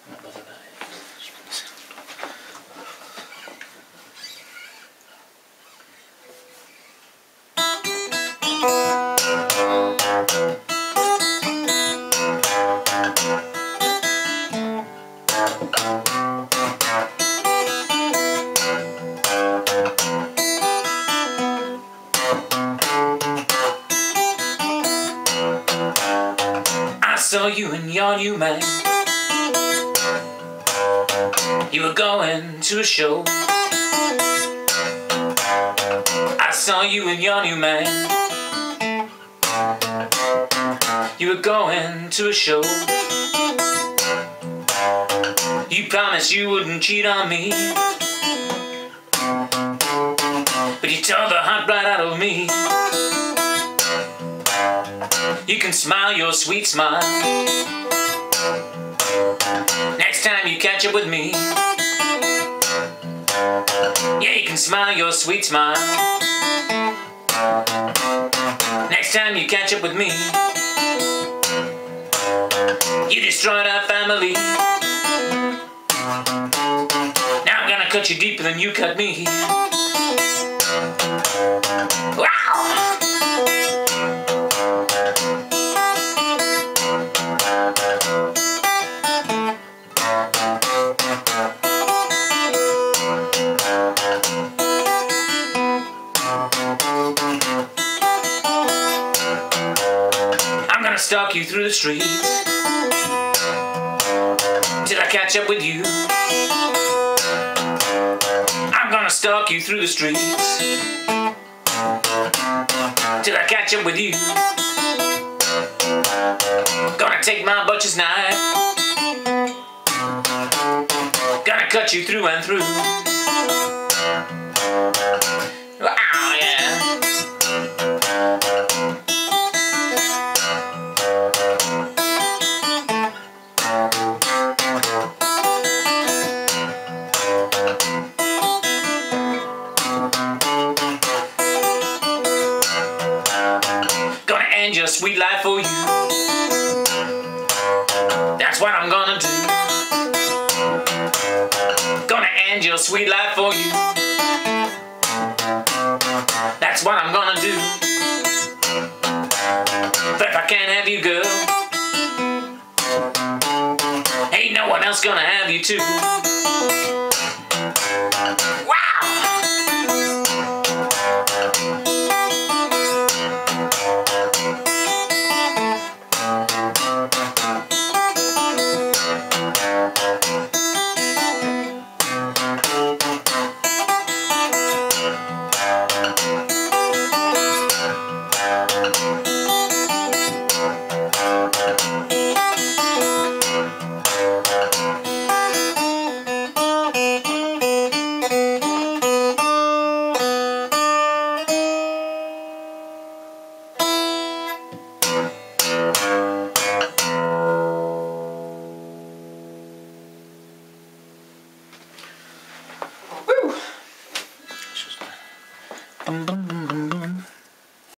I'm not bothered about it. I saw you and your new man. You were going to a show. I saw you and your new man. You were going to a show. You promised you wouldn't cheat on me, but you tore the heart right out of me. You can smile your sweet smile next time you catch up with me. Yeah, you can smile your sweet smile next time you catch up with me. You destroyed our family. Now I'm gonna cut you deeper than you cut me. Wow! I'm gonna stalk you through the streets till I catch up with you. I'm gonna stalk you through the streets till I catch up with you. Gonna take my butcher's knife, gonna cut you through and through. Wow, yeah. Gonna end your sweet life for you. That's what I'm gonna do. Gonna end your sweet life for you. That's what I'm gonna do. But if I can't have you, girl, ain't no one else gonna have you too.